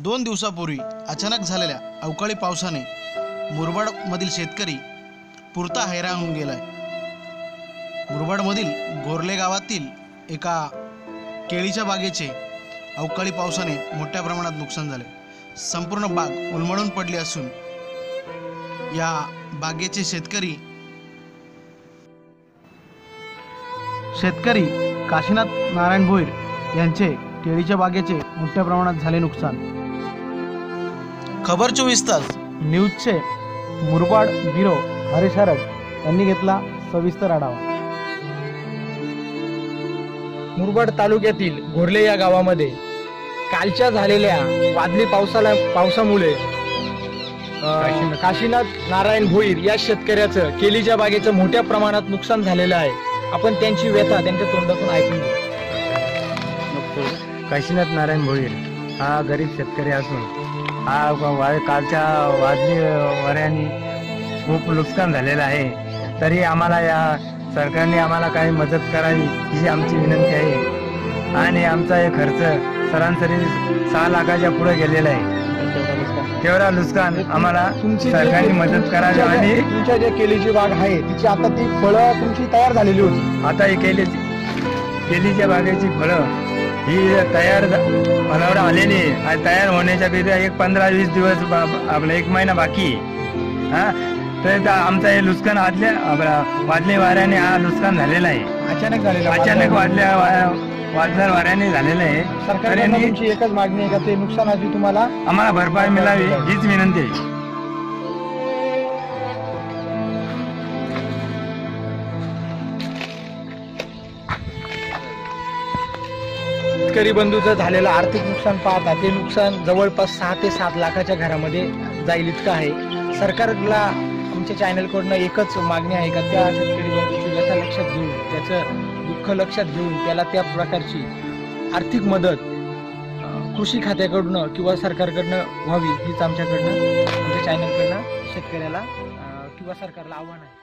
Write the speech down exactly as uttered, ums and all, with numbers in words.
दोन दिवसापूर्वी अचानक झालेल्या अवकाळी पावसाने मुरबाडमधील शेतकरी पुरता हैराण होऊन गेला आहे। मुरबाडमधील गोरले गावातील एका केळीच्या बागेचे अवकाळी पावसाने मोठ्या प्रमाणात नुकसान झाले। संपूर्ण बाग उलमडून पडली असून या बागेचे शेतकरी शेतकरी काशीनाथ नारायण भोईर यांचे केळीच्या बागेचे मोठ्या प्रमाणात झाले नुकसान। खबर चोवीस तास न्यूजचे मुरबाड ब्युरो हरीश हरड यांनी घेतला सविस्तर आढावा। मुरबाड तालुक्यातील गोरले या गावामध्ये कालच्या झालेल्या वादळी पावसाला पावसामुळे काशीनाथ नारायण भोईर या शेतकऱ्याचं केळीच्या बागेचं मोठ्या प्रमाणात नुकसान झालेलं आहे। आपण त्यांची व्यथा त्यांच्या तोंडातून ऐकून घेऊ। काशीनाथ नारायण भोईर हा गरीब शेतकरी असून हा कालच्या वादळी वाऱ्याने खूप नुकसान झालेलं आहे। तरी आम्हाला या सरकारने आम्हाला काही मदत करावी ही आमची विनंती आहे। आणि आमचा हे खर्च सरासरी सहा लाखाच्या पुढे गेलेला आहे। तेवढा नुकसान आम्हाला सरकारने मदत करावी। आणि तुमच्या जे केळीची बाग आहे तिची आता ती फळं तुमची तयार झालेली होती, आता ही केली केळीच्या बागेची फळं ही तयार फळावर आलेली आहे। तयार होण्याच्या बेदा एक पंधरा वीस दिवस आपला एक महिना बाकी हा। तर आमचं हे नुकसान आदल्या वादळी वाऱ्याने हा नुकसान झालेला आहे। अचानक झालेलं अचानक वादल्या वादळ वाऱ्याने झालेलं आहे। सरकारने तुमची एकच मागणी आहे का ते नुकसानाची तुम्हाला आम्हाला भरपाई मिळावी हीच विनंती आहे। शेतकरी बंधूचं झालेलं आर्थिक नुकसान पाहता ते नुकसान जवळपास सहा ते सात लाखाच्या घरामध्ये जाईल इतकं आहे। सरकारला आमच्या चॅनलकडून एकच मागणी आहे का त्या शेतकरी बंधूची व्यथा लक्षात घेऊन त्याचं दुःख लक्षात घेऊन त्याला त्या प्रकारची आर्थिक मदत कृषी खात्याकडून किंवा सरकारकडनं व्हावी हीच आमच्याकडनं आमच्या चॅनलकडनं शेतकऱ्याला किंवा सरकारला आव्हान आहे।